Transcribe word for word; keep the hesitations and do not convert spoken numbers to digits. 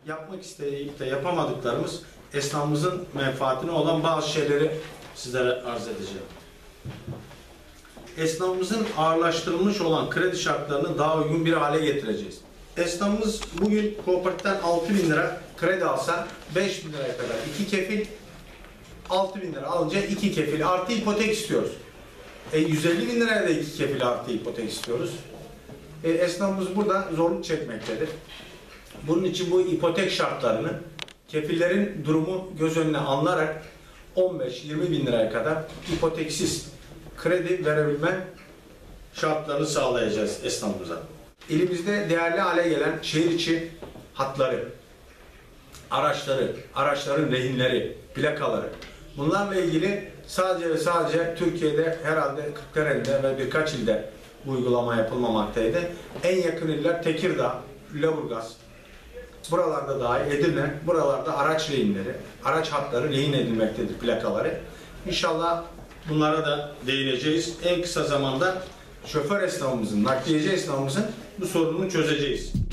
yapmak isteyip de yapamadıklarımız esnafımızın menfaatine olan bazı şeyleri sizlere arz edeceğim. Esnafımızın ağırlaştırılmış olan kredi şartlarını daha uygun bir hale getireceğiz. Esnafımız bugün kooperatiften altı bin lira kredi alsa beş bin liraya kadar iki kefil, altı bin lira alınca iki kefil artı ipotek istiyoruz. E, yüz elli bin liraya da iki kefil artı ipotek istiyoruz. E, esnafımız burada zorluk çekmektedir. Bunun için bu ipotek şartlarını kefillerin durumu göz önüne alınarak on beş yirmi bin liraya kadar ipoteksiz kredi verebilme şartlarını sağlayacağız esnafımıza. İlimizde değerli hale gelen şehir içi hatları, araçları, araçların rehinleri, plakaları. Bunlarla ilgili sadece ve sadece Türkiye'de herhalde Kırklareli'de ve birkaç ilde bu uygulama yapılmamaktaydı. En yakın iller Tekirdağ, Lüleburgaz, buralarda dahi Edirne, buralarda araç rehinleri, araç hatları rehin edilmektedir, plakaları. İnşallah bunlara da değineceğiz. En kısa zamanda şoför esnafımızın, nakliyeci esnafımızın bu sorununu çözeceğiz.